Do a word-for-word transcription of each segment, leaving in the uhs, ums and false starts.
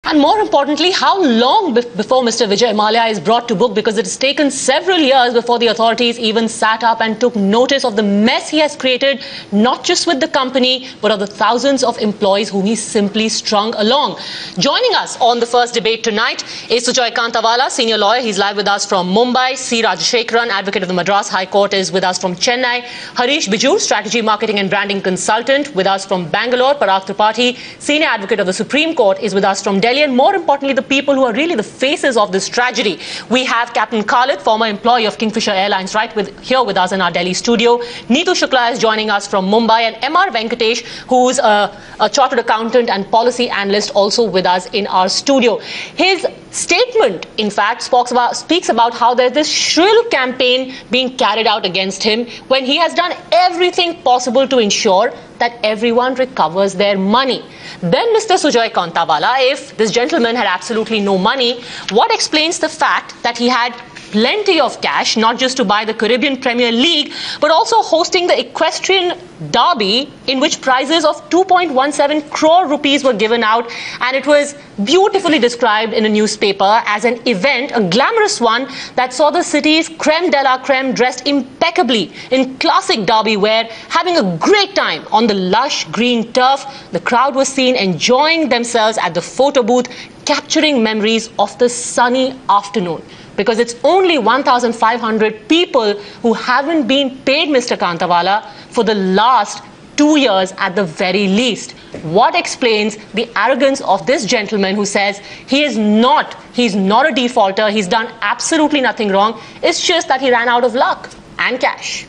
And more importantly, how long be before Mister Vijay Mallya is brought to book, because it has taken several years before the authorities even sat up and took notice of the mess he has created, not just with the company, but of the thousands of employees whom he simply strung along. Joining us on the first debate tonight is Sujoy Kantawala, senior lawyer. He's live with us from Mumbai. C. Rajashekaran, advocate of the Madras High Court, is with us from Chennai. Harish Bijur, strategy, marketing and branding consultant, with us from Bangalore. Parag Tripathi, senior advocate of the Supreme Court, is with us from Delhi. And more importantly, the people who are really the faces of this tragedy. We have Captain Khalid, former employee of Kingfisher Airlines, right with here with us in our Delhi studio. Neetu Shukla is joining us from Mumbai, and M R Venkatesh, who's a, a chartered accountant and policy analyst, also with us in our studio. His statement, in fact, speaks about, speaks about how there's this shrill campaign being carried out against him when he has done everything possible to ensure that everyone recovers their money. Then Mister Sujoy Kantawala, if this gentleman had absolutely no money, what explains the fact that he had plenty of cash, not just to buy the Caribbean Premier League, but also hosting the Equestrian Derby, in which prizes of two point one seven crore rupees were given out, and it was beautifully described in a newspaper as an event, a glamorous one, that saw the city's creme de la creme dressed impeccably in classic derby wear, having a great time on the lush green turf. The crowd was seen enjoying themselves at the photo booth, capturing memories of the sunny afternoon. Because it's only one thousand five hundred people who haven't been paid, Mister Kantawala, for the last two years at the very least. What explains the arrogance of this gentleman who says he is not, he's not a defaulter, he's done absolutely nothing wrong, it's just that he ran out of luck and cash?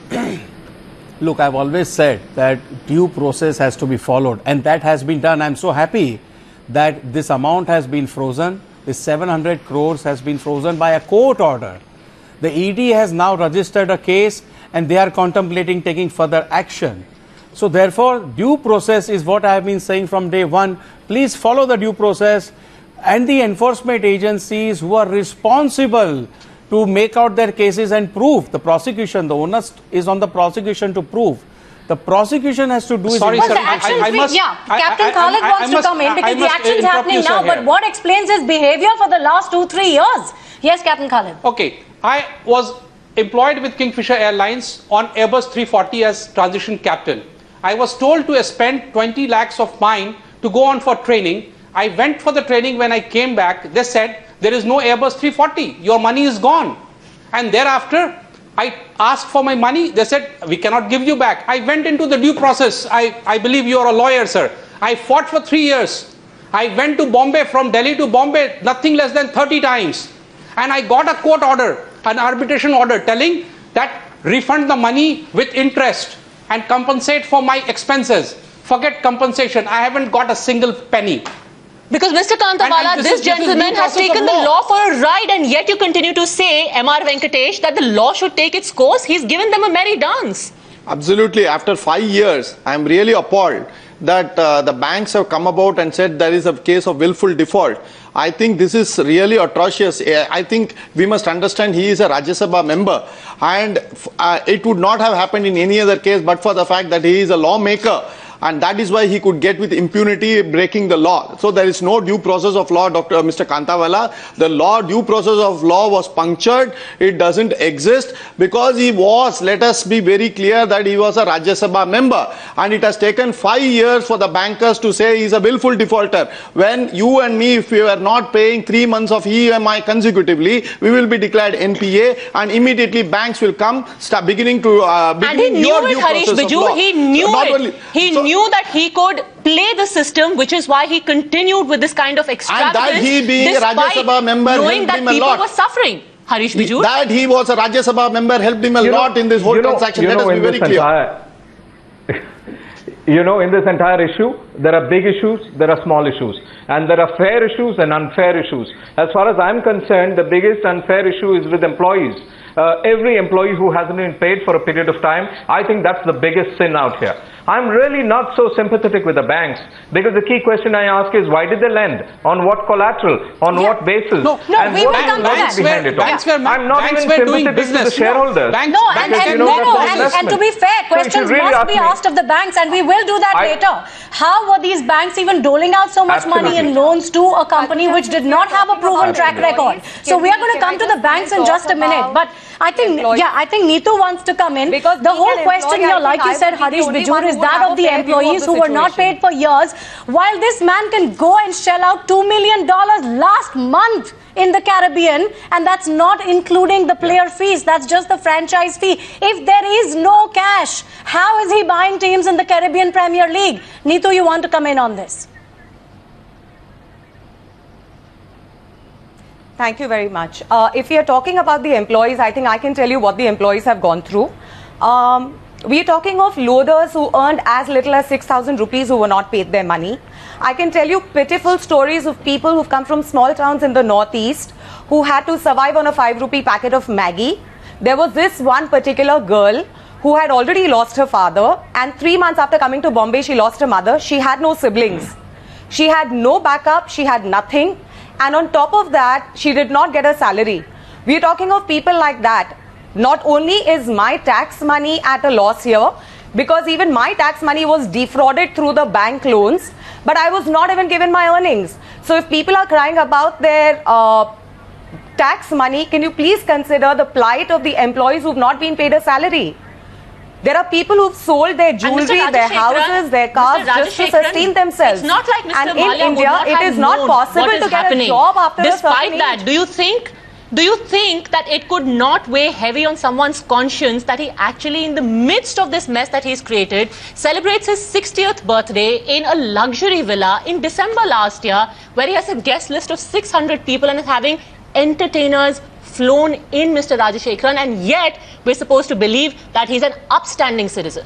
Look, I've always said that due process has to be followed, and that has been done. I'm so happy that this amount has been frozen. This seven hundred crores has been frozen by a court order. The E D has now registered a case and they are contemplating taking further action. So therefore, due process is what I have been saying from day one. Please follow the due process, and the enforcement agencies who are responsible to make out their cases and prove. The prosecution, the onus is on the prosecution to prove. The prosecution has to do is... Sorry, sir, the actions I, I must, yeah, Captain Khalid wants to come in because the action's happening now, but what explains his behavior for the last two, three years? Yes, Captain Khalid. Okay, I was employed with Kingfisher Airlines on Airbus three forty as transition captain. I was told to spend twenty lakhs of mine to go on for training. I went for the training. When I came back, they said, there is no Airbus three forty, your money is gone. And thereafter, I asked for my money. They said, we cannot give you back. I went into the due process. I, I believe you are a lawyer, sir. I fought for three years. I went to Bombay, from Delhi to Bombay, nothing less than thirty times. And I got a court order, an arbitration order, telling that refund the money with interest and compensate for my expenses. Forget compensation. I haven't got a single penny. Because Mister Kantawala, this, this gentleman has taken the law for a ride, and yet you continue to say, M R Venkatesh, that the law should take its course. He's given them a merry dance. Absolutely. After five years, I'm really appalled that uh, the banks have come about and said there is a case of willful default. I think this is really atrocious. I think we must understand he is a Rajya Sabha member, and uh, it would not have happened in any other case but for the fact that he is a lawmaker. And that is why he could get with impunity breaking the law. So there is no due process of law, Doctor Mister Kantawala. The law, due process of law was punctured. It doesn't exist because he was, let us be very clear that he was a Rajya Sabha member. And it has taken five years for the bankers to say he is a willful defaulter. When you and me, if we are not paying three months of E M I consecutively, we will be declared N P A, and immediately banks will come, start beginning to... Uh, and he knew it, Harish Bijur. He knew so it. Only, he so, knew knew that he could play the system, which is why he continued with this kind of extravagance. And that he being a Rajya Sabha member knowing helped that him a people lot. were suffering. Harish Bijur. That he was a Rajya Sabha member helped him a you lot know, in this whole you know, transaction. You Let know, us be very clear. Entire, you know, in this entire issue, there are big issues, there are small issues, and there are fair issues and unfair issues. As far as I'm concerned, the biggest unfair issue is with employees. uh, every employee who hasn't been paid for a period of time. I think that's the biggest sin out here. I'm really not so sympathetic with the banks, because the key question I ask is, why did they lend? On what collateral? On yeah. what basis? No, no, and we what will come to that. behind it all? Banks were, I'm not banks even were doing sympathetic business. to the shareholders. Banks, No, and, banks, and, you know, no, no, that's and, and to be fair, So questions really must be me. asked of the banks, and we will do that I, later. How were these banks even doling out so much Absolutely. money in loans to a company which did not have a proven track record? So we are going to come to the banks in just a minute. But I think, yeah, I think Neetu wants to come in. Because the whole question here, like you said, Harish Bijur, is that of the employees who were not paid for years, while this man can go and shell out two million dollars last month in the Caribbean, and that's not including the player fees, that's just the franchise fee. If there is no cash, how is he buying teams in the Caribbean Premier League? Neetu, you want to come in on this? Thank you very much. Uh, if we are talking about the employees, I think I can tell you what the employees have gone through. Um, we are talking of loaders who earned as little as six thousand rupees who were not paid their money. I can tell you pitiful stories of people who've come from small towns in the northeast who had to survive on a five rupee packet of Maggie. There was this one particular girl who had already lost her father, and three months after coming to Bombay, she lost her mother. She had no siblings. She had no backup. She had nothing. And on top of that, she did not get a salary. We're talking of people like that. Not only is my tax money at a loss here, because even my tax money was defrauded through the bank loans, but I was not even given my earnings. So if people are crying about their uh, tax money, can you please consider the plight of the employees who've not been paid a salary? There are people who've sold their jewelry, their houses, their cars just to sustain themselves. It's not like Mister And Malia in India, not it is not possible to get happening. a job after Despite a certain that, age. do you think... Do you think that it could not weigh heavy on someone's conscience that he actually, in the midst of this mess that he's created, celebrates his sixtieth birthday in a luxury villa in December last year, where he has a guest list of six hundred people and is having entertainers flown in, Mister Rajashekharan, and yet we're supposed to believe that he's an upstanding citizen?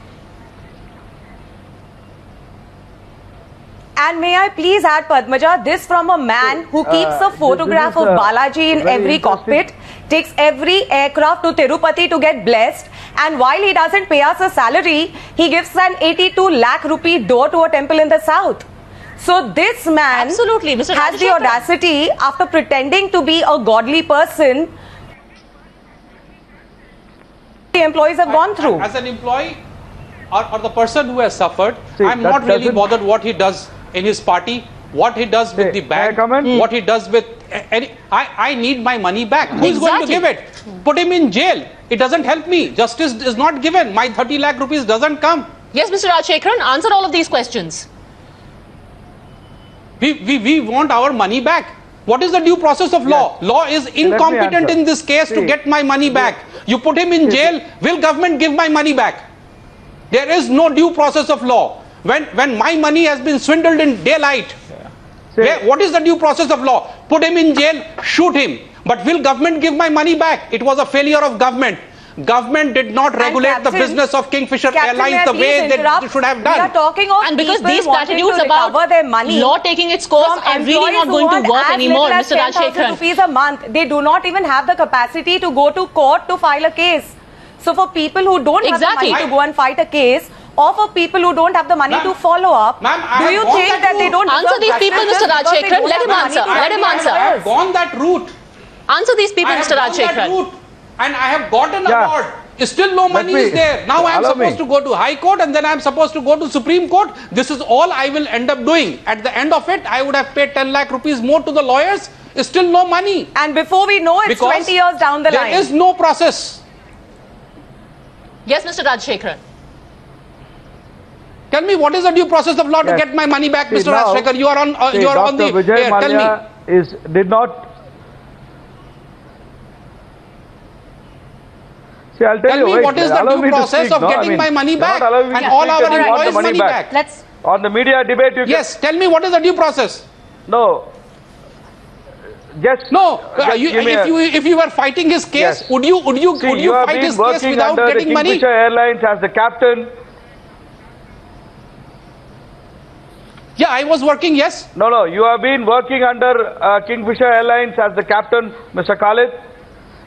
And may I please add, Padmaja, this from a man who keeps uh, a photograph this, this of uh, Balaji in every cockpit, takes every aircraft to Tirupati to get blessed, and while he doesn't pay us a salary, he gives an eighty-two lakh rupee door to a temple in the south. So this man Absolutely, Mister has the audacity, after pretending to be a godly person, the employees have gone through. As an employee or, or the person who has suffered, See, I'm that not really doesn't- bothered what he does in his party, what he does with Hey, the may I bank, come in? what he does with any. I, I need my money back. Who is going to Exactly. give it? Put him in jail. It doesn't help me. Justice is not given. My thirty lakh rupees doesn't come. Yes, Mister Rajashekharan, answer all of these questions. We, we, we want our money back. What is the due process of law? Yes. Law is me incompetent answer. in this case to See, get my money back. You put him in jail, will government give my money back? There is no due process of law. When, when my money has been swindled in daylight, See, where, what is the due process of law? Put him in jail, shoot him. But will government give my money back? It was a failure of government. Government did not regulate the Captain, business of Kingfisher Captain, Airlines the may I way please interrupt? they should have We are done. talking of And because people these wanting platitudes to about recover their money law taking its course from are really employees not who going to want work as anymore, little as Mister ten thousand Rajashekharan. rupees a month. They do not even have the capacity to go to court to file a case. So for people who don't Exactly. have the money to go and fight a case, or for people who don't have the money to follow up, Ma'am, I do have you gone think that that they route. don't Answer deserve these people, justice Mister just because they Rajashekharan. don't Let him have money answer. to Let pay him their answer. I have lawyers? gone that route. Answer these people, I have Mister gone that Rajashekharan. route and I have got an Yeah. award. Still no money me- is there. Now I am allow supposed me. to go to High Court and then I am supposed to go to Supreme Court. This is all I will end up doing. At the end of it, I would have paid ten lakh rupees more to the lawyers. Still no money. And before we know, it's Because twenty years down the there line. is no process. Yes, Mister Rajashekharan. Tell me what is the due process of law to Yes. get my money back, See, Mister now- Rajashekharan? You are on. Uh, See, you are on the Doctor Vijay air. Tell me. Mallya is did not. See, I'll tell, Tell you. me wait, what is the allow due me to process speak, of no? I getting mean, my money you're back not allowing me and to all speak our that you want the employees' money back. Let's. On the media debate, you Yes, tell me what is the due process? can, no. Just No, uh, just you, give me if a- you if you were fighting his case, Yes. would you would you See, would you you have fight been his case working without under the getting money? Kingfisher Airlines as the captain. Yeah, I was working. Yes. No, no, you have been working under uh, Kingfisher Airlines as the captain, Mister Khalid.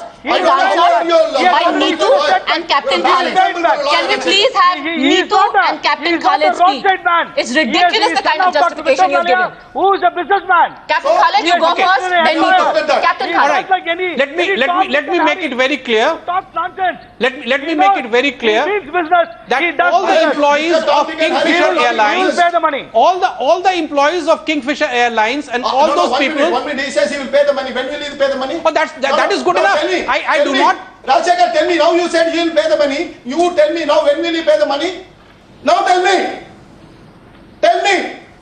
is answered by Neetu and Captain Khalid. Can we please have Neetu and Captain Khalid speak? It's ridiculous the kind of justification you've given. Who is a businessman? Captain Khalid, you go first, then Neetu. Captain All Khalid. right. Let me let me let me make it very clear. Talk nonsense. Let me let me make it very clear He means business. that He does all the business. employees of Kingfisher He will Airlines, pay the money. all the all the employees of Kingfisher Airlines and all no, no, those one people. Minute, one minute, he says he will pay the money. When will he pay the money? Oh, that's that, No, that no, is good no, enough. Tell me, I I tell do me. not. Rajshekhar, tell me now. You said he will pay the money. You tell me now. When will he pay the money? Now tell me. Tell me. You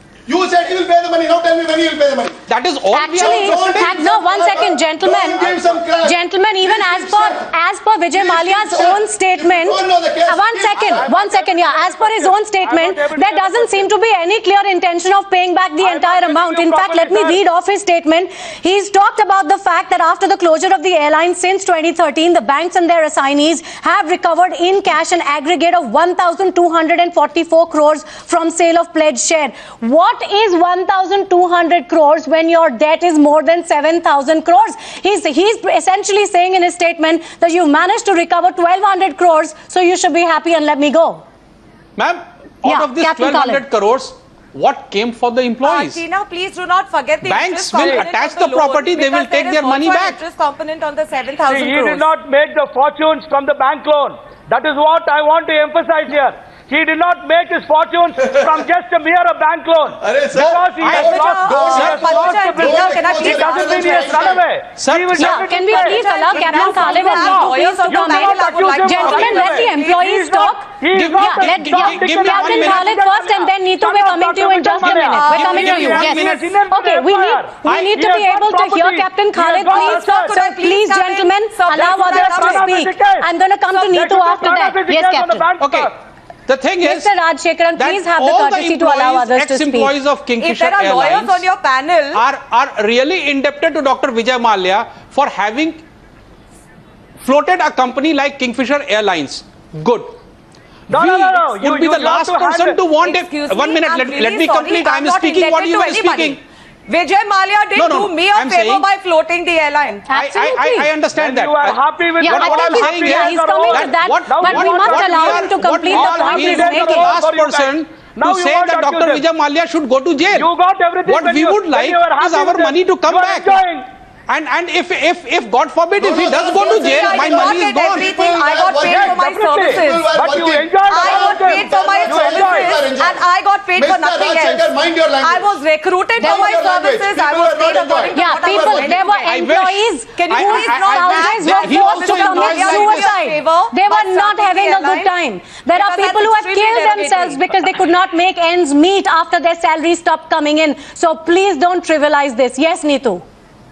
said he will pay the money. Now tell me when he will pay the money. That is all Actually, we are have, no, one second, gentlemen. Gentlemen, even as per as per Vijay Mallya's own statement, uh, one second, one second, yeah, as per his own statement, there doesn't seem to be any clear intention of paying back the entire amount. In fact, let me read off his statement. He's talked about the fact that after the closure of the airline since twenty thirteen, the banks and their assignees have recovered in cash an aggregate of one thousand two hundred forty-four crores from sale of pledged share. What is one thousand two hundred crores when your debt is more than seven thousand crores? He's, he's essentially saying in his statement that you managed to recover twelve hundred crores, so you should be happy and let me go. Ma'am, out Yeah, of this Captain twelve hundred crores, what came for the employees? Uh, Tina, please do not forget the Banks interest will component attach of the the loan, property, they will because take there their is money also an back. interest component on the seven thousand He crores. did not make the fortunes from the bank loan. That is what I want to emphasize here. He did not make his fortunes from just a mere bank loan. Arre, sir, because he has Padmaja, lost, uh, he has Padmaja lost the and Tina, business. can I please It doesn't mean he has run away. Sir, He will sir, definitely Can we pay. please allow If Captain now Khalid you and have Neetu lawyers please on to your come panel, in? I would like to Gentlemen, know. let the He employees is not- talk. he is Give- not Yeah, a- let give- yeah, give- give me one Captain minute. Khalid first and then Neetu, Son we're of coming to you Doctor in just a Vijay minute. Mallya. We're coming Give to me you, one yes. minute. Okay, we need we I- need he to has be got able to hear property. Captain He has Khalid. got Please, assets. so Sir, please please, come in. gentlemen, Sir, allow please others allow to us. speak. I'm going to come to There Neetu should be after that. private Yes, on the Captain. bank, Okay. sir. The thing is Mister Rajshekharan, that please have the all courtesy to allow employees, others to speak. ex-employees of If Kingfisher there are lawyers Airlines on your panel, are, are really indebted to Doctor Vijay Mallya for having floated a company like Kingfisher Airlines. Good. No, we no, no, no. would You- be you- the you have last to person handle- to want excuse it. One me, minute, I'm let, really let me sorry, complete. I'm I'm not speaking what indebted you to are anybody. speaking. Vijay Mallya did No, no, do me a I'm favor saying- by floating the airline. I, I, I, Absolutely. I understand And that. you are happy with Yeah, what I what think I'm he's, saying yeah, is he's coming to that, what- but what- we must what allow we him are- to what complete we the are point happy he's that is the making. last for you person guys. to Now you say want that Doctor accusers. Vijay Mallya should go to jail. You got everything What when we you- would when like you were is happy our with money it. to come You are back. enjoying. And and if if if God forbid if No, he no, does no, go no, to no, jail, no, my no, money is I got gone. everything. I got paid Yes, for my definitely. services. But you working. enjoyed I all got of paid them. for my You enjoyed. services and I got paid for Mister nothing Rajshekar, else. mind your language. I was recruited for Mind my your language. services. I People was are paid not according to Yeah, what I people, was there were I wish- employees Can you I- please I- I- not I wish ask that what he was also Mister employs Mallya like do me a suicide. favor They by were not starting having the a good airline? time. There are Because people who that's have extremely killed themselves derogatory. because they could not make ends meet after their salary stopped coming in. So please don't trivialize this. Yes, Neetu.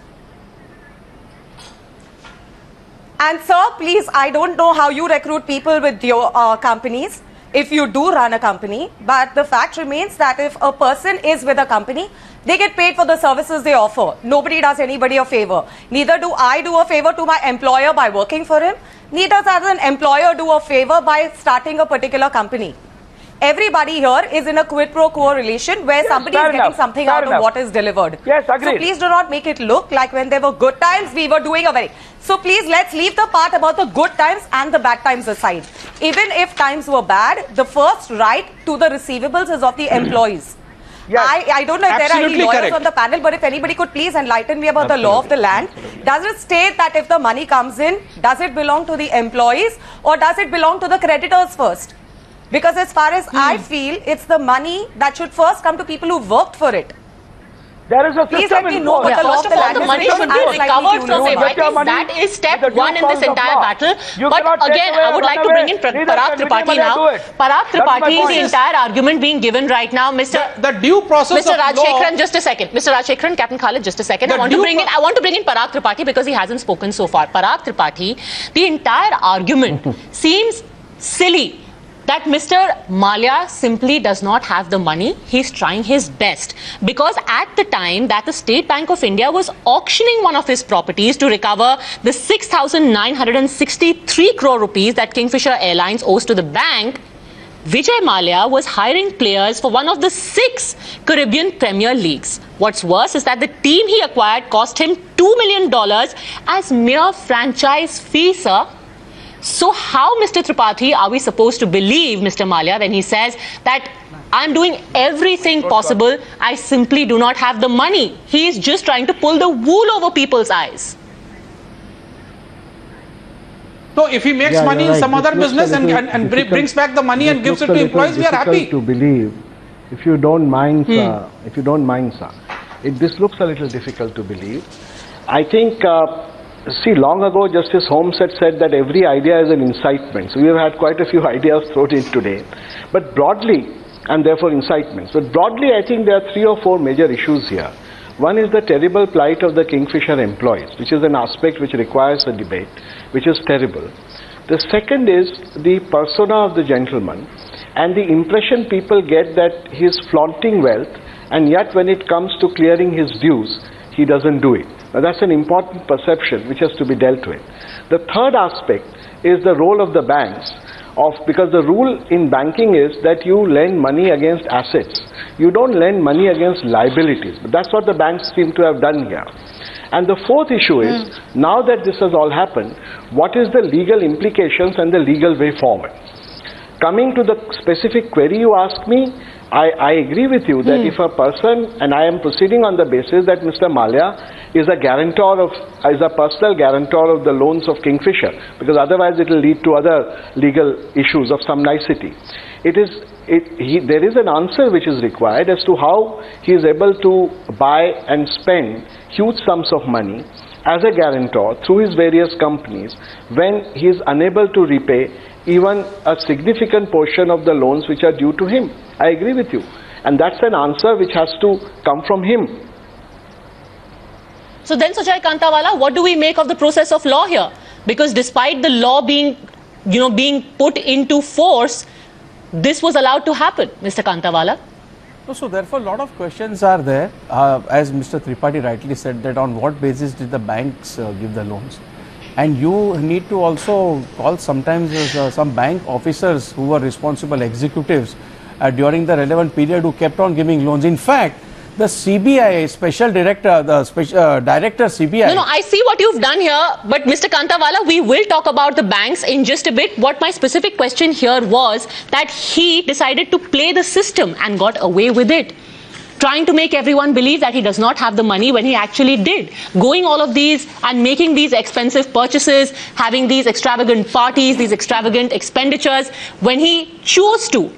And sir, please, I don't know how you recruit people with your uh, companies, if you do run a company, but the fact remains that if a person is with a company, they get paid for the services they offer. Nobody does anybody a favor. Neither do I do a favor to my employer by working for him. Neither does an employer do a favor by starting a particular company. Everybody here is in a quid pro quo relation where Yes, somebody is fair getting enough, something fair out of enough. what is delivered. Yes, So agreed. please do not make it look like when there were good times, we were doing a very... So please, let's leave the part about the good times and the bad times aside. Even if times were bad, the first right to the receivables is of the employees. Yes. I, I don't know if there are any Absolutely lawyers correct. on the panel, but if anybody could please enlighten me about the law of the land. Does it state that if the money comes in, does it belong to the employees or does it belong to the creditors first? Because as far as Hmm. I feel, it's the money that should first come to people who worked for it. There is a Please system let me in know force. what the law First of of the all, land the is money because should I'm be slightly recovered from curious him. You I get your think money that is step with the due one in this course of entire law. battle. You But cannot take again, away I or would run like to away. bring in Pra- Neither Parag can Vijay Tripathi Mallya now. do it. Parag That's my Tripathi, point. the entire argument being given right now. Mister The, the due process Mister of law. Rajshekharan, just a second. Mister Rajshekharan, Captain Khalid, just a second. I The want to due bring in. I want to bring in Parag Tripathi because he hasn't spoken so far. Parag Tripathi, the entire argument seems silly. That Mister Mallya simply does not have the money. He's trying his best. Because at the time that the State Bank of India was auctioning one of his properties to recover the six thousand nine hundred sixty-three crore rupees that Kingfisher Airlines owes to the bank, Vijay Mallya was hiring players for one of the six Caribbean Premier Leagues. What's worse is that the team he acquired cost him two million dollars as mere franchise fee, sir. So how, Mister Tripathi, are we supposed to believe Mister Mallya when he says that I'm doing everything possible, I simply do not have the money? He is just trying to pull the wool over people's eyes. So if he makes Yeah, money you're in some right. other This looks business a and, little and, and br- difficult. brings back the money and This gives it looks to a little employees, we are difficult happy. to believe. If you don't mind, sir, if you don't mind, sir, it, this looks a little difficult to believe. I think, uh, see, long ago, Justice Holmes had said that every idea is an incitement. So we have had quite a few ideas thrown in today. But broadly, and therefore incitements. But broadly, I think there are three or four major issues here. One is the terrible plight of the Kingfisher employees, which is an aspect which requires a debate, which is terrible. The second is the persona of the gentleman and the impression people get that he is flaunting wealth, and yet when it comes to clearing his dues, he doesn't do it. Now that's an important perception which has to be dealt with. The third aspect is the role of the banks, of because the rule in banking is that you lend money against assets. You don't lend money against liabilities. But that's what the banks seem to have done here. And the fourth issue is, mm. now that this has all happened, what is the legal implications and the legal way forward? Coming to the specific query you asked me, I, I agree with you that mm. if a person, and I am proceeding on the basis that Mister Mallya is a guarantor of, is a personal guarantor of the loans of Kingfisher, because otherwise it will lead to other legal issues of some nicety. It is, it, he, there is an answer which is required as to how he is able to buy and spend huge sums of money as a guarantor through his various companies when he is unable to repay even a significant portion of the loans which are due to him. I agree with you. And that's an answer which has to come from him. So then, Sujoy Kantawala, what do we make of the process of law here? Because despite the law being, you know, being put into force, this was allowed to happen, Mister Kantawala. No, so therefore, a lot of questions are there. Uh, as Mister Tripathi rightly said, that on what basis did the banks uh, give the loans? And you need to also call sometimes uh, some bank officers who were responsible executives uh, during the relevant period who kept on giving loans. In fact, the C B I special director, the special uh, director C B I. No, no, I see what you've done here, but Mister Kantawala, we will talk about the banks in just a bit. What my specific question here was that he decided to play the system and got away with it, trying to make everyone believe that he does not have the money when he actually did. Going all of these and making these expensive purchases, having these extravagant parties, these extravagant expenditures, when he chose to.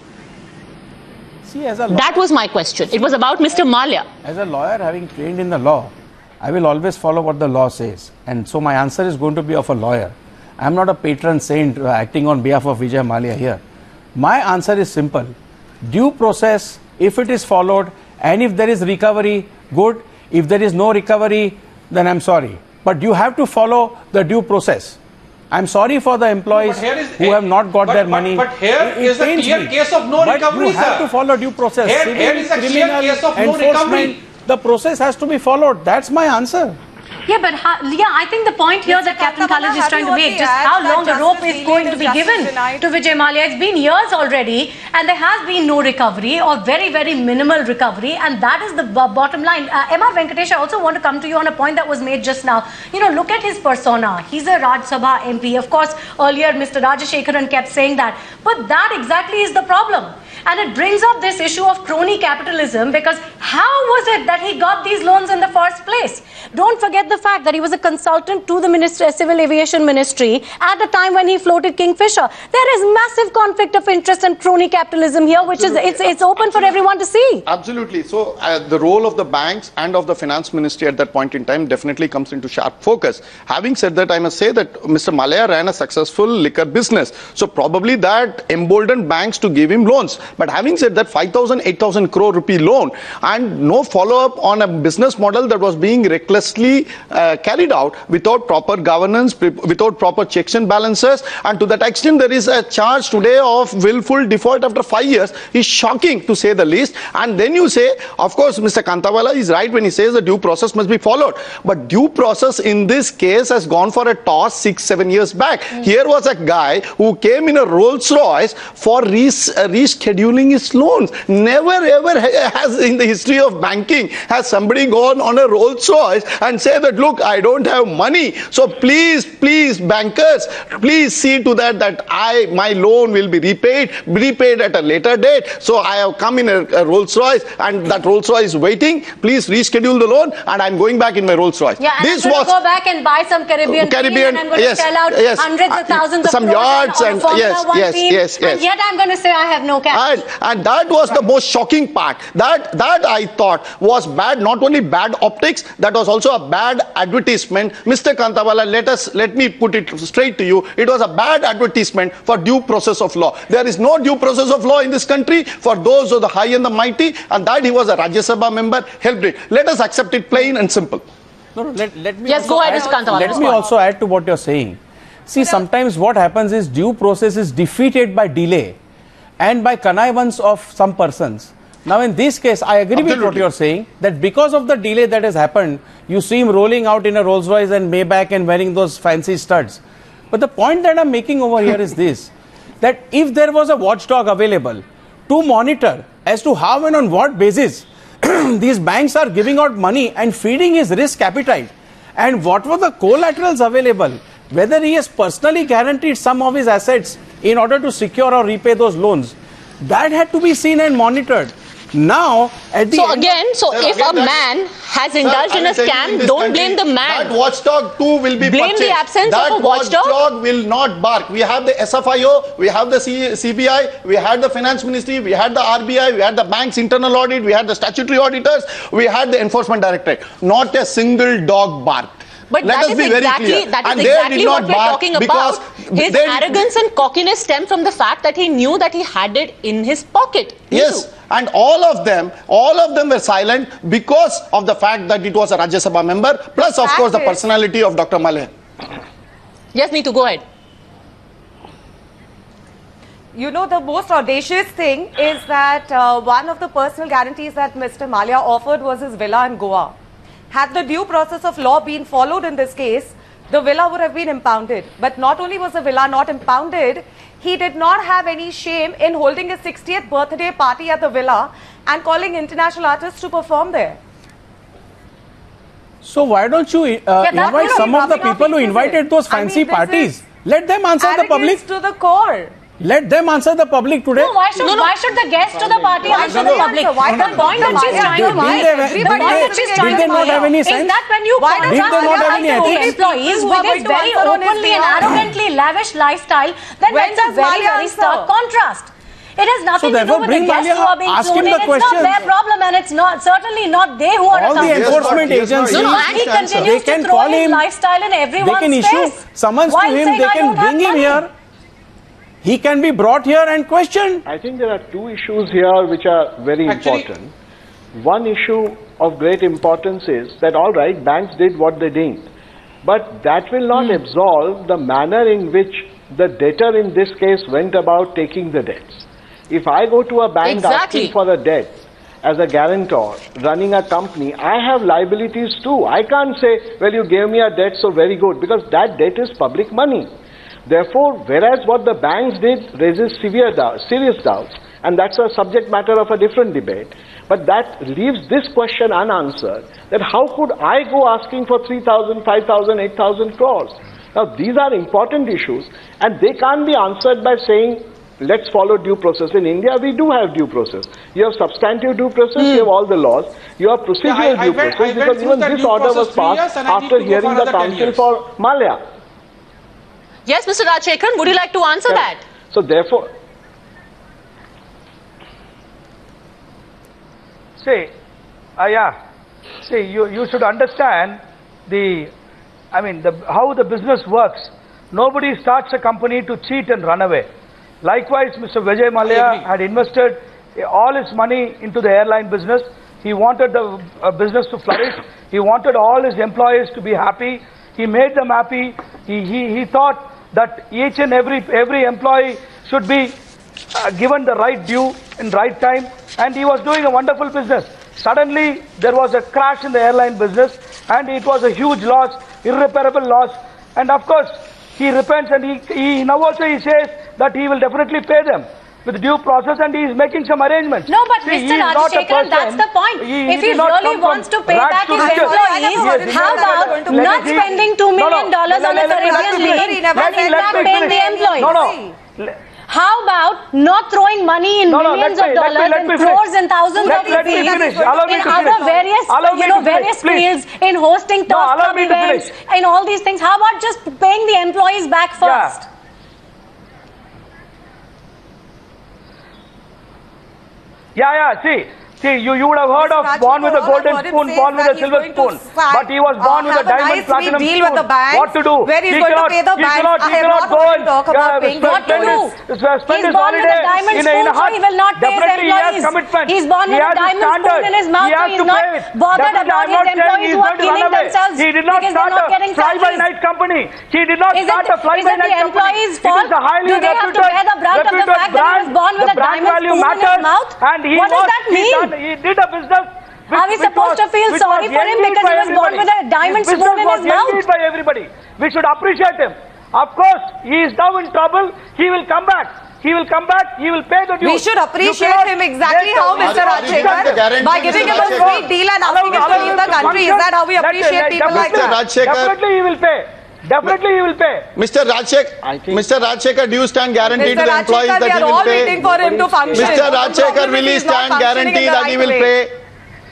See, as a lawyer, that was my question. It was about Mister Mallya. As a lawyer, having trained in the law, I will always follow what the law says. And so my answer is going to be of a lawyer. I am not a patron saint uh, acting on behalf of Vijay Mallya here. My answer is simple. Due process, if it is followed, and if there is recovery, good. If there is no recovery, then I'm sorry. But you have to follow the due process. I'm sorry for the employees no, is, who have not got but, their but, money. But here it, is it a clear me. case of no but recovery, you have sir. to follow due process. Here, Civil, here is a clear case of no recovery. The process has to be followed. That's my answer. Yeah, but how, yeah, I think the point here that Captain Khalid is trying to make, just how long the rope is going to be given to Vijay Mallya. It's been years already, and there has been no recovery or very, very minimal recovery, and that is the bottom line. Uh, M R Venkatesh, I also want to come to you on a point that was made just now. You know, look at his persona. He's a Rajya Sabha M P. Of course, earlier Mister Rajashekaran kept saying that, but that exactly is the problem. And it brings up this issue of crony capitalism, because how was it that he got these loans in the first place? Don't forget the fact that he was a consultant to the Ministry, Civil Aviation Ministry at the time when he floated Kingfisher. There is massive conflict of interest and crony capitalism here, which Absolutely. is it's, it's open Absolutely. for everyone to see. Absolutely. So uh, the role of the banks and of the finance ministry at that point in time definitely comes into sharp focus. Having said that, I must say that Mister Mallya ran a successful liquor business. So probably that emboldened banks to give him loans. But having said that, five thousand, eight thousand crore rupee loan and no follow-up on a business model that was being recklessly uh, carried out without proper governance, without proper checks and balances, and to that extent there is a charge today of willful default after five years is shocking, to say the least. And then you say, of course, Mister Kantawala is right when he says the due process must be followed. But due process in this case has gone for a toss six, seven years back. Mm. Here was a guy who came in a Rolls Royce for res uh, rescheduling his loans. Never ever has in the history of banking has somebody gone on a Rolls Royce and say that, look, I don't have money, so please, please, bankers, please see to that that I my loan will be repaid, repaid at a later date. So I have come in a, a Rolls Royce, and that Rolls Royce is waiting. Please reschedule the loan, and I'm going back in my Rolls Royce. Yeah, and this I'm was go back and buy some Caribbean, Caribbean and I'm going yes, to sell out yes, hundreds of thousands of some yards and, and yes, yes, team, yes, yes, and yet I'm going to say I have no cash. And, and that was the most shocking part. That that I thought was bad, not only bad optics, that was also a bad advertisement. Mister Kantawala, let us let me put it straight to you. It was a bad advertisement for due process of law. There is no due process of law in this country for those of the high and the mighty, and that he was a Rajya Sabha member helped it. Let us accept it plain and simple. No, no, let, let me Yes, also go ahead, add, Mister Kantawala. Let me also add to what you're saying. See, sometimes what happens is due process is defeated by delay and by connivance of some persons. Now, in this case, I agree Absolutely. with what you're saying, that because of the delay that has happened, you see him rolling out in a Rolls Royce and Maybach and wearing those fancy studs. But the point that I'm making over here is this, that if there was a watchdog available to monitor as to how and on what basis these banks are giving out money and feeding his risk appetite, and what were the collaterals available, whether he has personally guaranteed some of his assets in order to secure or repay those loans, that had to be seen and monitored. Now, at the So end again, so Sir, if again, a that- man has indulged Sir, in I a will tell you, in scam, this don't country, blame the man. That watchdog too will be Blame the purchased. absence that of a watchdog? watchdog will not bark. We have the S F I O, we have the C CBI, we had the Finance Ministry, we had the R B I, we had the bank's internal audit, we had the statutory auditors, we had the Enforcement Directorate. Not a single dog barked. But Let that us is be very exactly clear. that is And they exactly did what not we're bark talking because about. His they- arrogance and cockiness stem from the fact that he knew that he had it in his pocket. Yes, and all of them, all of them were silent because of the fact that it was a Rajya Sabha member, plus of fact course the is- personality of Doctor Malhe. Yes, Neetu, go ahead. You know, the most audacious thing is that uh, one of the personal guarantees that Mister Malia offered was his villa in Goa. Had the due process of law been followed in this case, the villa would have been impounded. But not only was the villa not impounded, he did not have any shame in holding his sixtieth birthday party at the villa and calling international artists to perform there. So why don't you uh, Yeah, that invite would some be of the rubbing off people who each other. invited those I mean, fancy this parties? is Let them answer the public. Arrogance to the core. Let them answer the public today. No, why should No, no. why should the guests to the party Why answer should the they public? answer? Why The not point that she's Maya? trying to Did make, they- the did point they- that she's did trying they to not have any make is sense? that when you Why does Did they not have contrast any Malia's ethics? employees Who with are his going to very answer on his openly and behalf? arrogantly lavish lifestyle, then When that's a does very, Malia very answer? stark contrast. It has nothing to therefore do with bring the guests Malia, who are being ask flown him in. the It's not questions. their problem, and it's not certainly not they who are All the accountable. enforcement He has not- agencies, he has No, not and he They continues can to throw call his him, lifestyle in they everyone's can issue face. summons to While him, saying, they "I can don't have bring him money." here. He can be brought here and questioned. I think there are two issues here which are very Actually- important. One issue of great importance is that, all right, banks did what they did, but that will not absolve the manner in which the debtor in this case went about taking the debts. If I go to a bank Exactly. asking for a debt as a guarantor running a company, I have liabilities too. I can't say, well, you gave me a debt, so very good, because that debt is public money. Therefore, whereas what the banks did raises severe doubts, serious doubts, and that's a subject matter of a different debate, but that leaves this question unanswered, that how could I go asking for three thousand, five thousand, eight thousand crores? Now, these are important issues, and they can't be answered by saying, let's follow due process. In India, we do have due process. You have substantive due process, you have all the laws. You have procedural Yeah, I- I due went- I process, went because through even that this due order process was three years passed and I need after to go hearing for the another ten counsel years. for Malia. Yes, Mister Rajshekharan, would you like to answer that? So therefore, See, uh, yeah, see, you, you should understand the, I mean, the, how the business works. Nobody starts a company to cheat and run away. Likewise, Mister Vijay I Mallya agree. had invested all his money into the airline business. He wanted the uh, business to flourish. He wanted all his employees to be happy. He made them happy. He, he, he thought that each and every, every employee should be uh, given the right due in right time, and he was doing a wonderful business. Suddenly, there was a crash in the airline business, and it was a huge loss, irreparable loss. And of course, he repents, and he, he now also he says that he will definitely pay them with due process, and he is making some arrangements. No, but See, he Mister is not a Rajshekharan, that's person- the point. he- If he did not really come from wants to pay rags back to his riches. employees, Yes, how yes, about yes, yes. not Let me- spending two million dollars no, on no, a let me- let Caribbean me league finish. never Let me- and said let not me paying finish. the employees? No, no. How about not throwing money in No, no, millions let me- of let me- dollars let and me crores finish. and thousands Let- of let me rupees finish. Allow me in to other finish. various, Allow me you know, to finish, various please. fields in hosting No, turf allow club me to events finish. and all these things? How about just paying the employees back first? Yeah, yeah, see, See, you, you would have heard of born with a golden spoon, born with a silver spoon. But he was born with a diamond platinum spoon. With the bank, what to do? Where he's he going cannot, to pay the he bank. cannot, he I cannot go and talk about uh, what to do. His, spend He's his born with a holiday diamond in a, spoon, in a so hut. he will not pay his Definitely employees. he has commitment. He's born he with a has diamond standard. spoon in his mouth, he has so he's to not pay it. bothered Definitely, about I'm his not saying employees he's who are going to run killing away. themselves He did not because start they're not a getting fly-by-night company. He did not Is start it, a fly-by-night is it the company. employee's It fault? is a highly Do they have to reputed, bear the brunt of the reputed fact that he brand. was born with The a brand diamond value spoon in his matters. mouth? And he What was, does that he mean? done- He did a business. Which, Are we which supposed was, to feel which sorry was for him envied because by he was born everybody. with a diamond His spoon in business his was mouth? envied by everybody. We should appreciate him. Of course, he is now in trouble. He will come back. He will come back. He will pay the dues. We should appreciate him exactly how Mister Rajshekhar, by giving him a sweet deal and asking him to leave the country. Is that how we appreciate people like that? Definitely he will pay. Definitely he will pay. Mister Rajshekhar, Mister Rajshekhar, do you stand guarantee Mister to the employees Rajshekhar, that he we are will all pay? waiting for him to function. Mister The Rajshekhar, problem will is he he's not stand functioning guarantee in the that he right will way. pay?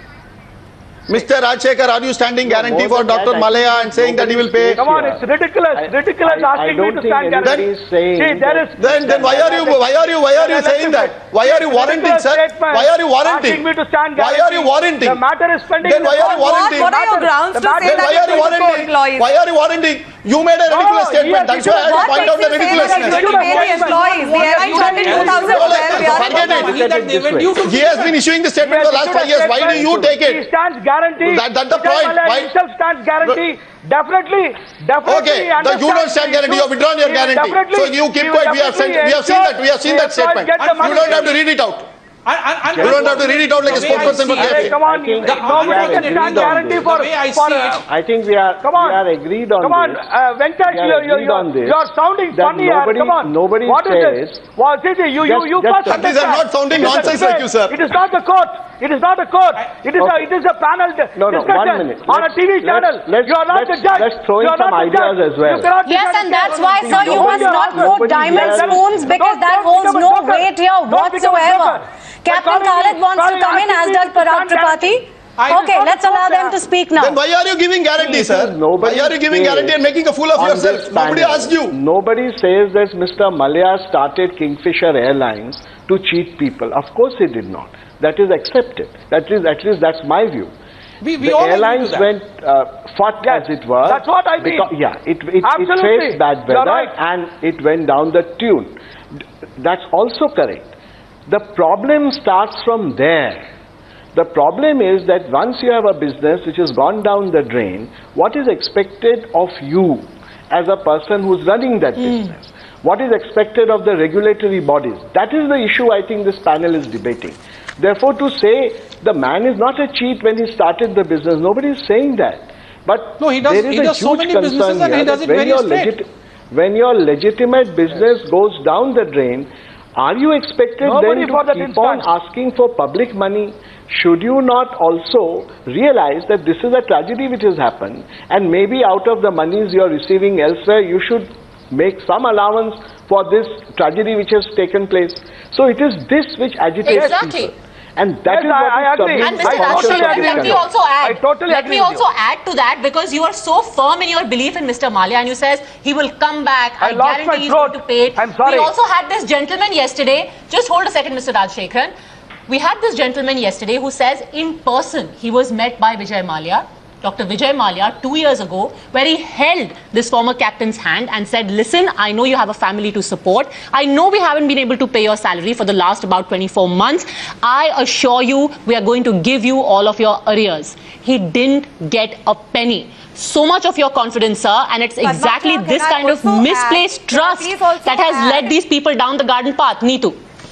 Mister Rajshekhar, are you standing guarantee more for than Doctor that, Malaya and saying that he will pay? Come on, it's ridiculous. Ridiculous I- I asking me don't to think stand anybody guarantee. is saying See, there is. Then, then why are you, why are you, why are you saying that? Why are you warranting, sir? Why are you warranting? Asking me to stand Why are you warranting? The matter is pending. Then why are you warranting? What are your grounds to say Then that why he's are you going to pay warranting? employees? Why are you warranting? You made a ridiculous No, statement. yes, That's you why I had to should- point out the What makes you say that ridiculousness. he's going to pay the employees? The airline started in two thousand twelve. We are Forget it. Money that they were due to He has been issuing the statement for the last five years. Why do you take He it? stands guarantee. That- that's the Vijay point. Mallya Why- himself stands guarantee. Definitely, definitely. Okay, he the, you don't understands stand the guarantee. You issue. have withdrawn your He will guarantee. definitely- So you keep he will quiet. We have sent, definitely we have seen that. We have seen ensure that statement. the employees get the You money. don't have to read it out. And, and, and You don't have to read it out like a the way I spokesperson for see K F C. Hey, come on, I think the- we nobody are can agreed stand on guarantee this. for. The way I for see uh, it, I think we are Come on. we are agreed on Come on, this. uh, Venkat, We are you're, you're, agreed on this, you're, you're sounding that funny here. nobody- Come on. nobody What is says- this? Well, see, see, you, you, Just- you just- first But these are understand. not sounding It is a nonsense like debate. you, sir. It is not a court. It is not a court. It is a, Okay. it is a panel di- No, no, discussion one minute. on a Let's- T V let's- channel. let's- you are not let's- the judge. let's throw in you are some not the ideas judge. as well. You cannot Yes, decide and the that's case. why, sir, you Nobody must not asked- quote nobody diamond here- spoons because Don't- that don't holds become a no joker. weight here Don't become a whatsoever. joker. Captain But Khalid wants to sorry, come in, as asking does me to Parag stand Tripathi. I- Okay, let's allow them to speak now. Then why are you giving guarantee, sir? nobody Why are you giving says guarantee and making a fool of on yourself? this Nobody panel, asked you. Nobody says that Mister Malya started Kingfisher Airlines to cheat people. Of course he did not. That is accepted. That is, at least that's my view. we, we The all agree to airlines that. went uh, fought Yes, as it were. that's what I mean. because- Yeah, it, it, it Absolutely. faced bad You're weather right. and it went down the tune. D- That's also correct. The problem starts from there. The problem is that once you have a business which has gone down the drain, what is expected of you as a person who's running that business? What is expected of the regulatory bodies? That is the issue I think this panel is debating. Therefore, to say the man is not a cheat when he started the business, nobody is saying that. But No, he does- there is he a does so huge many concern businesses and he here does that it when very your straight. when your legitimate business goes down the drain, are you expected Nobody then for to that keep on instance. asking for public money? Should you not also realize that this is a tragedy which has happened, and maybe out of the monies you are receiving elsewhere, you should make some allowance for this tragedy which has taken place? So it is this which agitates Exactly. people. And that Yes, is I- what I is agree. troubling And the Mister conscience of Rajshekhar, this Rajshekhar, let me country. also add. I totally let agree me with also add to that, because you are so firm in your belief in Mister Malya, and you says he will come back. I I, lost guarantee my he's throat. going to pay it. I'm sorry. We also had this gentleman yesterday. Just hold a second, Mister Rajshekhar. We had this gentleman yesterday who says in person he was met by Vijay Mallya, Doctor Vijay Mallya, two years ago, where he held this former captain's hand and said, listen, I know you have a family to support. I know we haven't been able to pay your salary for the last about twenty-four months. I assure you, we are going to give you all of your arrears. He didn't get a penny. So much of your confidence, sir, and it's But exactly Madam, this can I kind of also misplaced add- can I trust please also that has add- led these people down the garden path. Neetu.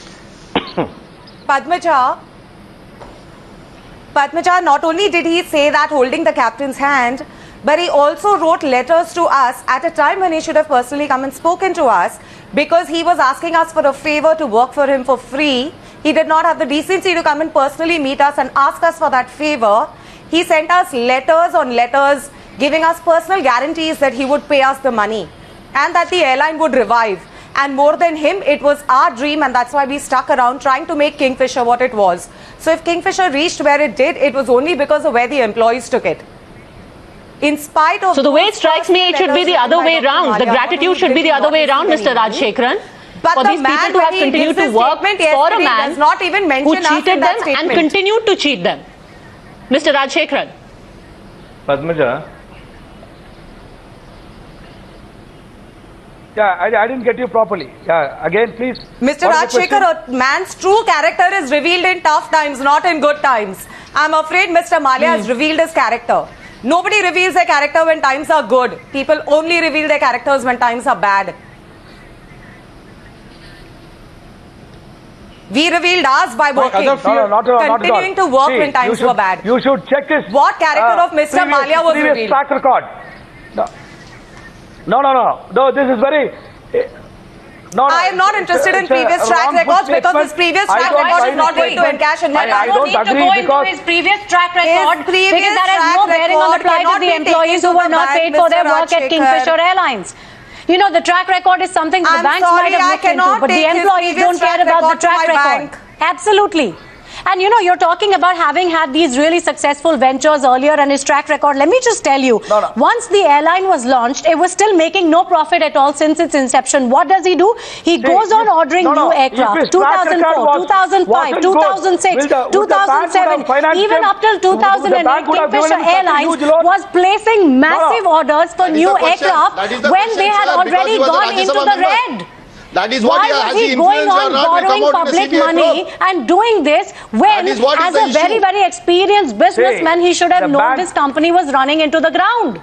Padmaja, Padmaja, not only did he say that holding the captain's hand, but he also wrote letters to us at a time when he should have personally come and spoken to us, because he was asking us for a favor to work for him for free. He did not have the decency to come and personally meet us and ask us for that favor. He sent us letters on letters giving us personal guarantees that he would pay us the money and that the airline would revive. And more than him, it was our dream, and that's why we stuck around trying to make Kingfisher what it was. So if Kingfisher reached where it did, it was only because of where the employees took it. In spite of... So the way it strikes me, it should be the other way round. The gratitude should be the other way around, Mister Rajshekharan. But for the these man, people to have when he continued gives to his work statement for a yesterday, man does not even mention who us in cheated that them statement. and continued to cheat them. Mister Rajshekharan. Padmaja. Yeah, I, I didn't get you properly. Yeah, again, please. Mister Rajshekhar, a man's true character is revealed in tough times, not in good times. I'm afraid Mister Malia mm. has revealed his character. Nobody reveals their character when times are good. People only reveal their characters when times are bad. We revealed ours by working, no, no, not, not continuing to work See, when times should, were bad. You should check his... What character uh, of Mister Previous, Malia was previous revealed? track record. No. No, no, no. No, this is very... No, no, I am not interested in previous track records because his previous track record is not going to encash in my bank. I don't need to go into his previous track record previous because that has no bearing on the plight of the employees who were not paid for their work at Kingfisher Airlines. You know, the track record is something the banks might have looked into, but the employees don't care about the track record. Absolutely. And you know, you're talking about having had these really successful ventures earlier and his track record. Let me just tell you, no, no. once the airline was launched, it was still making no profit at all since its inception. What does he do? He See, goes on ordering no, no. new aircraft. two thousand four, was, two thousand five, two thousand six, the, two thousand seven, even up till two thousand eight, Kingfisher Airlines was placing massive no, no. orders for that new aircraft the when they had already gone into the red. That is what Why he, was he going on borrowing public money probe. and doing this when, as a very, very experienced businessman, See, he should have known bank. this company was running into the ground?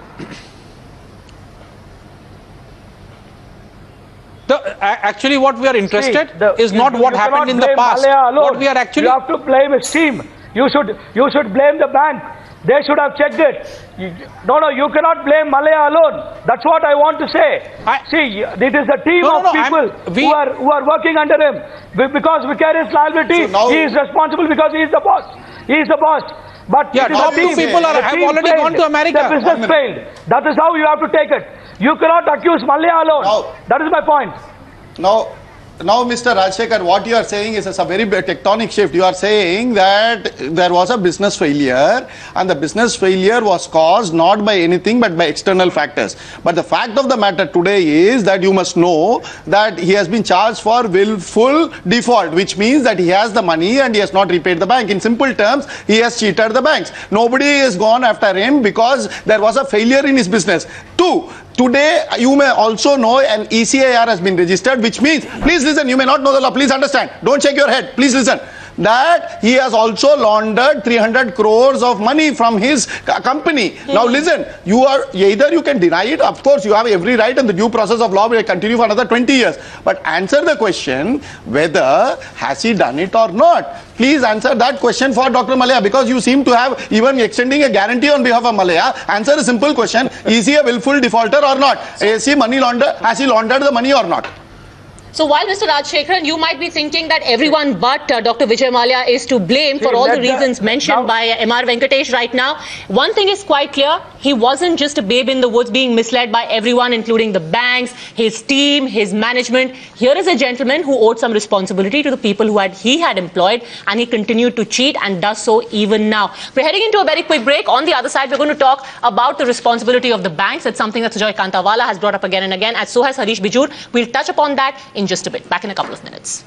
The, actually, what we are interested See, the, is not you, what you happened in the past. What we are actually... You have to blame his team. You should, you should blame the bank. They should have checked it. No, no, you cannot blame Malaya alone. That's what I want to say. I, See, it is a team no, of no, no, people we, who are who are working under him. Because vicarious liability, so now, he is responsible because he is the boss. He is the boss. But yeah, top two people are, have already failed. gone to America. The business failed. That is how you have to take it. You cannot accuse Malaya alone. No. That is my point. Now, now, Mister Rajshekhar, what you are saying is a very tectonic shift. You are saying that there was a business failure and the business failure was caused not by anything but by external factors. But the fact of the matter today is that you must know that he has been charged for willful default, which means that he has the money and he has not repaid the bank. In simple terms, he has cheated the banks. Nobody has gone after him because there was a failure in his business. Two, today, you may also know an E C I R has been registered, which means, please listen, you may not know the law, please understand. Don't shake your head, please listen. That he has also laundered three hundred crores of money from his company. Mm-hmm. Now listen, you are either you can deny it, of course you have every right and the due process of law will continue for another twenty years. But answer the question whether has he done it or not. Please answer that question for Doctor Malaya because you seem to have even extending a guarantee on behalf of Malaya. Answer a simple question, is he a willful defaulter or not? Is he money launder, has he laundered the money or not? So while Mister Rajshekharan, you might be thinking that everyone but uh, Doctor Vijay Mallya is to blame for all the reasons mentioned by M R Venkatesh right now. One thing is quite clear, he wasn't just a babe in the woods being misled by everyone, including the banks, his team, his management. Here is a gentleman who owed some responsibility to the people who had he had employed, and he continued to cheat and does so even now. We're heading into a very quick break. On the other side, we're going to talk about the responsibility of the banks. It's something that Sujoy Kantawala has brought up again and again, as so has Harish Bijur. We'll touch upon that in just a bit. Back in a couple of minutes.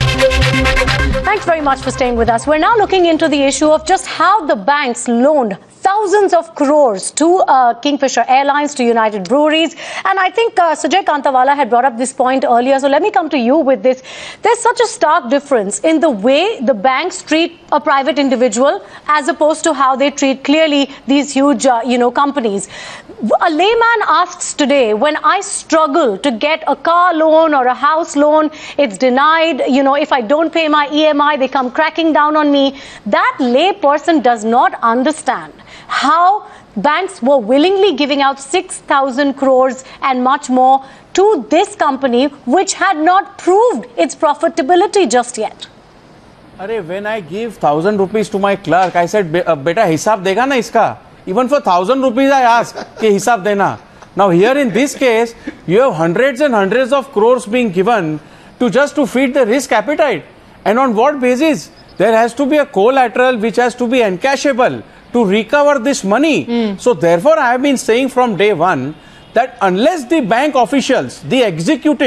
Thanks very much for staying with us. We're now looking into the issue of just how the banks loaned thousands of crores to uh, Kingfisher Airlines, to United Breweries. And I think uh, Sujoy Kantawala had brought up this point earlier. So let me come to you with this. There's such a stark difference in the way the banks treat a private individual as opposed to how they treat clearly these huge, uh, you know, companies. A layman asks today, when I struggle to get a car loan or a house loan, it's denied. You know, if I don't pay my E M I, they come cracking down on me. That lay person does not understand how banks were willingly giving out six thousand crores and much more to this company, which had not proved its profitability just yet. Arey, when I give thousand rupees to my clerk, I said, beta, hisab dega na iska? Even for thousand rupees, I ask, ke hisab dena. Now here in this case, you have hundreds and hundreds of crores being given to just to feed the risk appetite. And on what basis? There has to be a collateral which has to be encashable to recover this money. Mm. So therefore, I have been saying from day one that unless the bank officials, the executives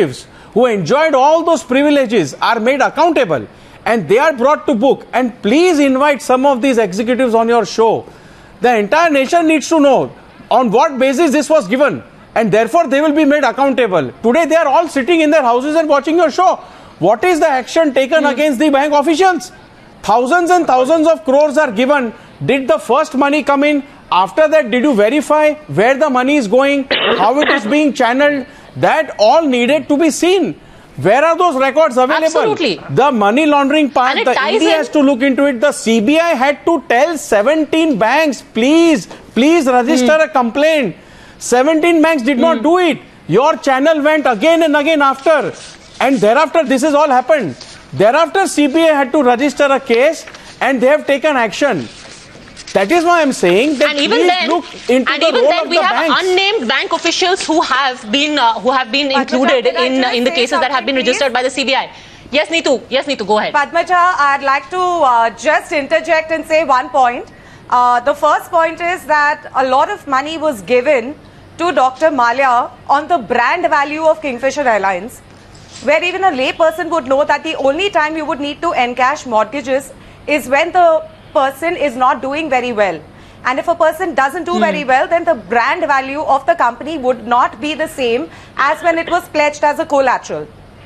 who enjoyed all those privileges are made accountable and they are brought to book. And please invite some of these executives on your show. The entire nation needs to know on what basis this was given, and therefore they will be made accountable. Today they are all sitting in their houses and watching your show. What is the action taken mm. against the bank officials? Thousands and thousands of crores are given. Did the first money come in? After that, did you verify where the money is going, how it is being channeled? That all needed to be seen. Where are those records available? Absolutely. The money laundering part, the E D has to look into it. The C B I had to tell seventeen banks, please, please register mm. a complaint. seventeen banks did mm. not do it. Your channel went again and again after. And thereafter, this has all happened. Thereafter, C B I had to register a case and they have taken action. That is why I am saying that and even then, look into and the even role then of we the have banks. unnamed bank officials who have been uh, who have been included in uh, in the cases that have been registered by the C B I. Yes, Neetu. Yes, Neetu. Go ahead. Padmaja, I'd like to uh, just interject and say one point. Uh, the first point is that a lot of money was given to Doctor Mallya on the brand value of Kingfisher Airlines, where even a lay person would know that the only time you would need to encash mortgages is when the person is not doing very well. And if a person doesn't do mm. very well, then the brand value of the company would not be the same as when it was pledged as a collateral.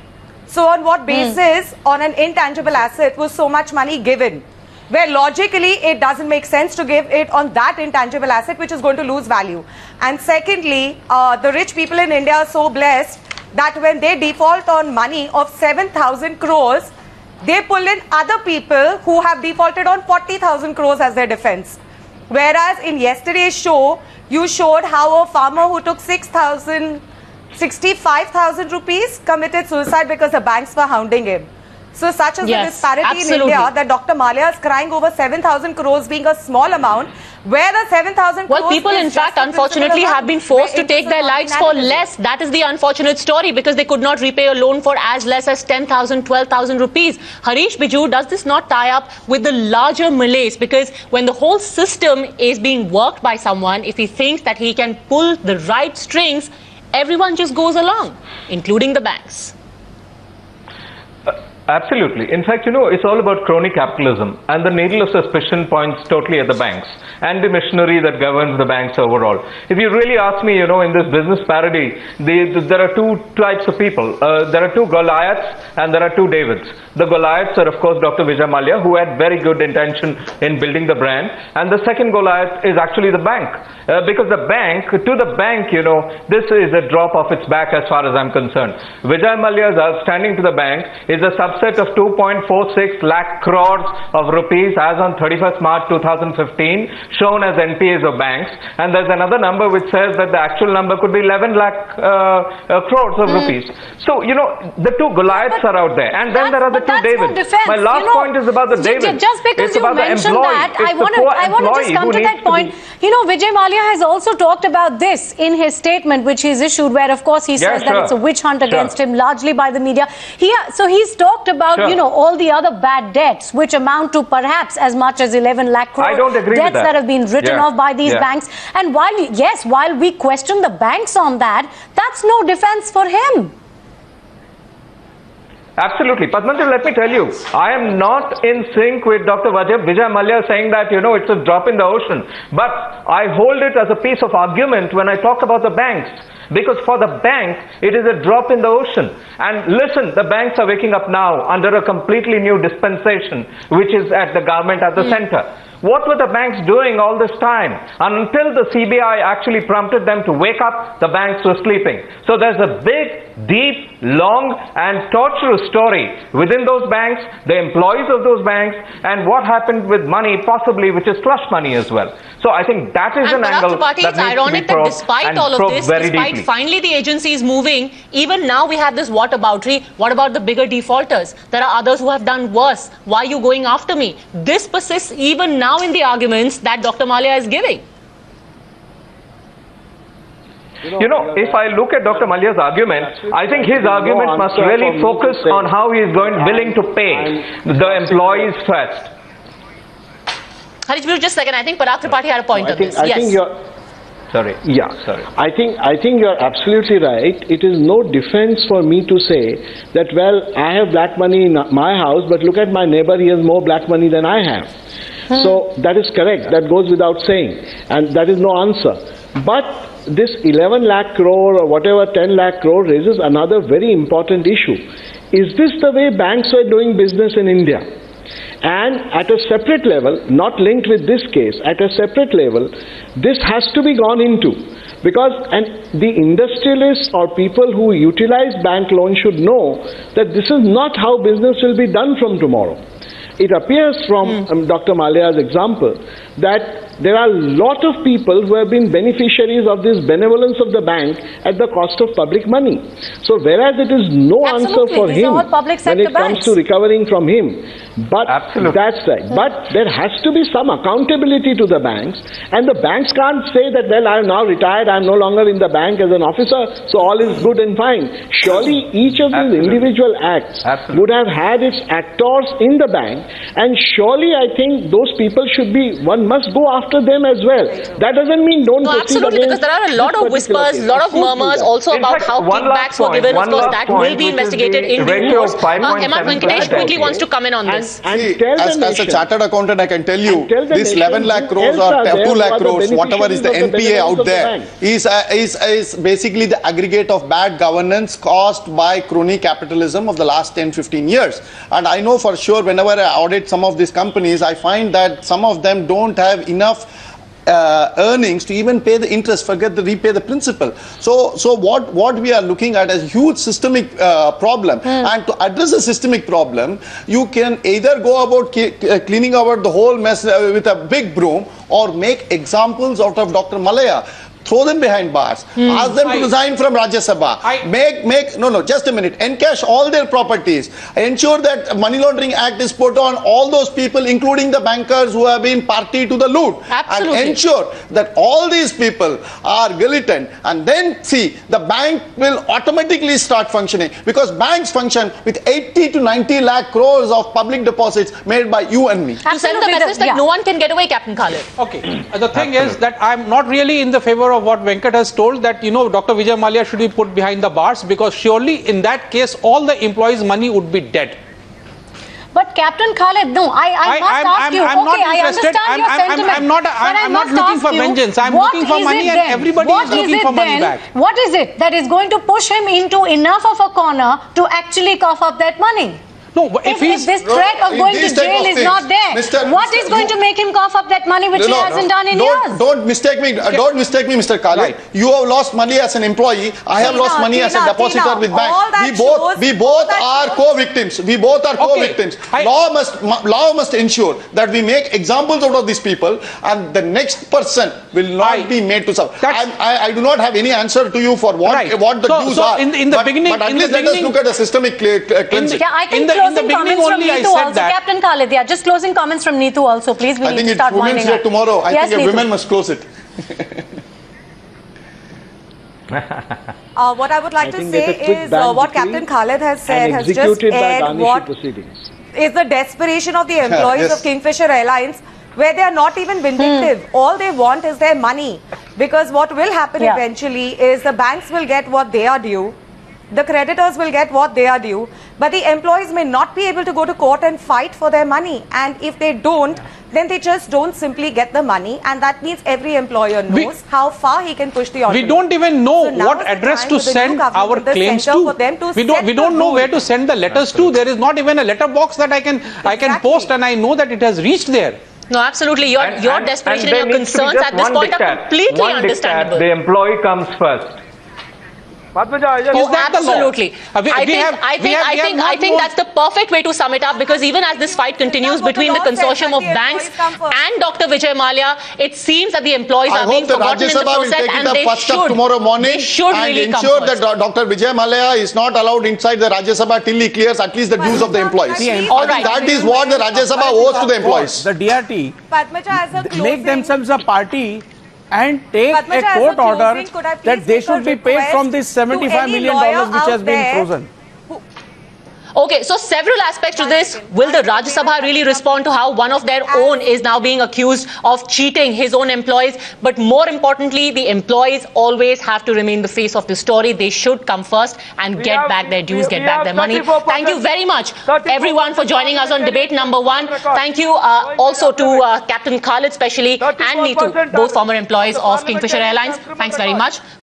So on what basis mm. on an intangible asset was so much money given, where logically it doesn't make sense to give it on that intangible asset which is going to lose value. And secondly, uh, the rich people in India are so blessed that when they default on money of seven thousand crores, they pull in other people who have defaulted on forty thousand crores as their defense. Whereas in yesterday's show, you showed how a farmer who took six thousand, sixty-five thousand rupees committed suicide because the banks were hounding him. So such is yes, the disparity absolutely. in India that Doctor Mallya is crying over seven thousand crores being a small amount, where the seven thousand crores... Well, people in fact unfortunately have been forced to take their lives for less. That is the unfortunate story, because they could not repay a loan for as less as ten thousand, twelve thousand rupees. Harish Biju, does this not tie up with the larger malaise? Because when the whole system is being worked by someone, if he thinks that he can pull the right strings, everyone just goes along, including the banks. Absolutely. In fact, you know, it's all about crony capitalism, and the needle of suspicion points totally at the banks and the machinery that governs the banks overall. If you really ask me, you know, in this business parody, the, the, there are two types of people. Uh, there are two Goliaths and there are two Davids. The Goliaths are, of course, Doctor Vijay Mallya, who had very good intention in building the brand, and the second Goliath is actually the bank. Uh, because the bank, to the bank, you know, this is a drop off its back as far as I'm concerned. Vijay Mallya's outstanding to the bank is a subset of two point four six lakh crores of rupees as on thirty-first March two thousand fifteen, shown as N P As of banks, and there's another number which says that the actual number could be eleven lakh uh, uh, crores of mm. rupees. So, you know, the two Goliaths but are out there, and then there are the two Davids. No My last you know, point is about the Davids. Just because it's you mentioned that, I want to I want to just come to that point. You know, Vijay Mallya has also talked about this in his statement, which he's issued, where of course he yeah, says sure. that it's a witch hunt sure. against him, largely by the media. He so he's talked about sure. you know, all the other bad debts, which amount to perhaps as much as eleven lakh crore I don't agree debts with that. that have been written yeah. off by these yeah. banks. And while yes, while we question the banks on that, that's no defense for him. Absolutely. Padmanjali, let me tell you, I am not in sync with Doctor Vijay Mallya saying that, you know, it's a drop in the ocean. But I hold it as a piece of argument when I talk about the banks. Because for the bank, it is a drop in the ocean. And listen, the banks are waking up now under a completely new dispensation, which is at the government at the mm. center. What were the banks doing all this time? Until the C B I actually prompted them to wake up, the banks were sleeping. So there's a big, deep, long and torturous story within those banks, the employees of those banks, and what happened with money, possibly, which is slush money as well. So I think that is and an angle Tripathi, that it's needs ironic to be that despite all of this, despite deeply. finally the agency is moving, even now we have this whataboutery. What about the bigger defaulters? There are others who have done worse. Why are you going after me? This persists even now in the arguments that Doctor Mallya is giving. You know, if I look at Doctor Mallya's argument, I think his argument must really focus on how he is going willing to pay the employees first. Harish, just a second. I think Parag Tripathi had a point I on think, this. I yes. think you're, Sorry. Yeah. Sorry. I think I think you're absolutely right. It is no defense for me to say that, well, I have black money in my house, but look at my neighbor, he has more black money than I have. Hmm. So that is correct. That goes without saying. And that is no answer. But this eleven lakh crore or whatever ten lakh crore raises another very important issue. Is this the way banks were doing business in India? And at a separate level, not linked with this case, at a separate level, this has to be gone into. Because and the industrialists or people who utilize bank loans should know that this is not how business will be done from tomorrow. It appears from mm. um, Doctor Malia's example that there are a lot of people who have been beneficiaries of this benevolence of the bank at the cost of public money. So whereas it is no Absolutely. answer for These him when it banks. comes to recovering from him. But Absolutely. That's right. Mm. But there has to be some accountability to the banks, and the banks can't say that, well, I am now retired, I am no longer in the bank as an officer, so all is good and fine. Surely each of these Absolutely. individual acts Absolutely. would have had its actors in the bank, and surely I think those people should be, one must go after them as well. That doesn't mean don't no, proceed absolutely, because there are a lot of whispers, a lot of murmurs also about fact, how kickbacks were given. Of course, that will be investigated in due course. Uh, M R Venkatesh quickly wants to come in on this. And, and See, as, as a chartered accountant, I can tell you, this eleven lakh crores or two lakh crores, whatever is the N P A out there, is, uh, is, is basically the aggregate of bad governance caused by crony capitalism of the last ten fifteen years. And I know for sure, whenever I audit some of these companies, I find that some of them don't have enough Uh, earnings to even pay the interest, forget the repay the principal. So, so what what we are looking at is a huge systemic uh, problem. Mm. And to address a systemic problem, you can either go about cleaning out the whole mess uh, with a big broom, or make examples out of Doctor Malaya. Throw them behind bars. Hmm. Ask them I, to resign from Rajya Sabha. I, make, make, no, no, just a minute. Encash all their properties. Ensure that Money Laundering Act is put on all those people, including the bankers who have been party to the loot. Absolutely. And ensure that all these people are militant. And then, see, the bank will automatically start functioning. Because banks function with eighty to ninety lakh crores of public deposits made by you and me. To send the message that yeah. no one can get away, Captain Khalid. Okay. The thing Absolutely. is that I'm not really in the favor of what Venkat has told, that, you know, Doctor Vijay Mallya should be put behind the bars, because surely in that case all the employees' money would be dead. But Captain Khalid, no, I, I, I must I'm, ask I'm, you. I'm okay, not I understand I'm, your I'm, sentiment. I'm, I'm not, I'm, I'm not looking for you, vengeance. I'm looking for money, and everybody what is looking is for then, money back. What is it that is going to push him into enough of a corner to actually cough up that money? No, if, if, if this threat of going to jail is things, not there, Mister what Mister is going you, to make him cough up that money which no, no, he hasn't no, done in don't, years? Don't mistake me. Uh, don't mistake me, Mister Khalid. Right. You have lost money as an employee. I have Tina, lost money Tina, as a depositor Tina, with bank. We both, we both are co-victims. We both are co-victims. Okay. Law must, law must ensure that we make examples out of these people, and the next person will not I, be made to suffer. I, I do not have any answer to you for what, right. what the so, dues so are. In, in the but, beginning, but at in least the let us look at a systemic cleansing. Yeah, I think in the, closing in the beginning comments only from I Neetu said also. that. Captain Khalid, yeah, just closing comments from Neetu also, please. We I need think to it's start Women's winding Day up. tomorrow. I yes, think Neetu. women must close it. uh, what I would like I to say is uh, what Captain Khalid has said has just aired what is the desperation of the employees yes. of Kingfisher Airlines, where they are not even vindictive. Hmm. All they want is their money. Because what will happen yeah. eventually is the banks will get what they are due. The creditors will get what they are due, but the employees may not be able to go to court and fight for their money. And if they don't, then they just don't simply get the money, and that means every employer knows we, how far he can push the envelope. We don't even know so what address to send our claims to. to we don't. We don't know where to send the letters absolutely. to. There is not even a letter box that I can exactly. I can post, and I know that it has reached there. No, absolutely. Your and, your and, desperation and and your concerns at this point diktat. are completely one understandable. Diktat, the employee comes first. Oh, absolutely. Uh, we, I, we think, have, I think, have, I think, I think that's the perfect way to sum it up, because even as this fight continues between the consortium of banks and Doctor Vijay Mallya, it seems that the employees I are being forgotten in the process, and they should, tomorrow morning they should and really ensure come that Doctor Vijay Mallya is not allowed inside the Rajya Sabha till he clears at least the dues of the employees. All right. That is what the Rajya Sabha owes to the employees. The D R T make themselves a party and take Padmaja, a court a order closing, that they should be paid from this seventy-five million dollars which has been frozen. Okay, so several aspects to this. Will the Rajya Sabha really respond to how one of their own is now being accused of cheating his own employees? But more importantly, the employees always have to remain the face of the story. They should come first and We get have- back their we- dues, we get back have their money. thirty-four percent Thank you very much, thirty-four everyone, for joining us on debate number one. Thank you uh, also to uh, Captain Khalid, especially, and Neetu, both former employees of Kingfisher Airlines. Thanks very much.